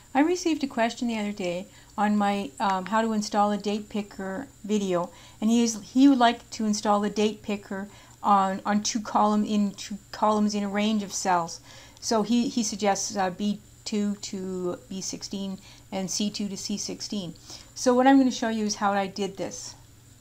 I received a question the other day on my how to install a date picker video, and he would like to install the date picker on two columns in a range of cells. So he suggests B2 to B16 and C2 to C16. So what I'm going to show you is how I did this.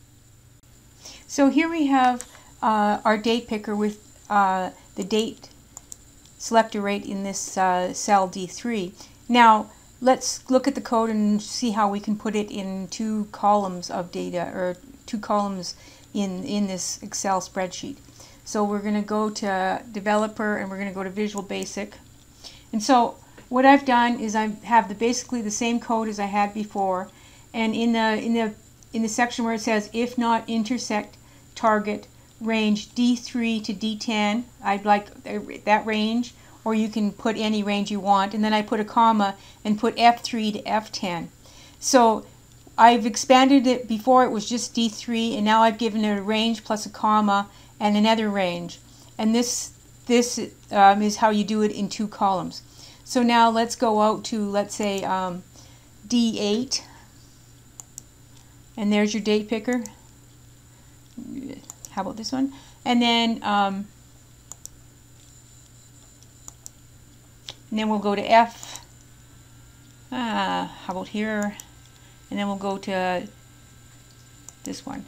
So here we have our date picker with the date selector right in this cell D3. Now let's look at the code and see how we can put it in two columns of data, or two columns in this Excel spreadsheet. So we're going to go to Developer and we're going to go to Visual Basic. And so what I've done is I have basically the same code as I had before, and in the section where it says if not intersect target range D3 to D10, I'd like that range, or you can put any range you want, and then I put a comma and put F3 to F10. So I've expanded it. Before it was just D3, and now I've given it a range plus a comma and another range, and this is how you do it in two columns. So now let's go out to, let's say, D8, and there's your date picker. How about this one? And then we'll go to F. How about here? And then we'll go to this one.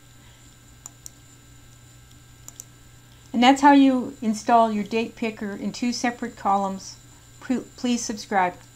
And that's how you install your date picker in two separate columns. Please subscribe.